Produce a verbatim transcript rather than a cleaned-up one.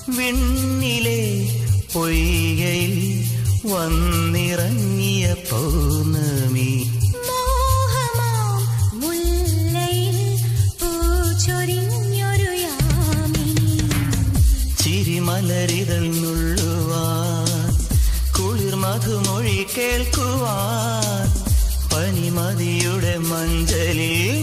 വിണ്ണിലെ പൊയ്കയിൽ വന്നിറങ്ങിയ പൗർണമി മോഹമാം മുല്ലയിൽ പൂച്ചൊരിഞ്ഞൊരു യാമിനി ചിരിമലരിതൾ നുള്ളുവാൻ കുളിർ മധുമൊഴി കേൾക്കുവാൻ പനിമതിയുടെ മഞ്ചലിൽ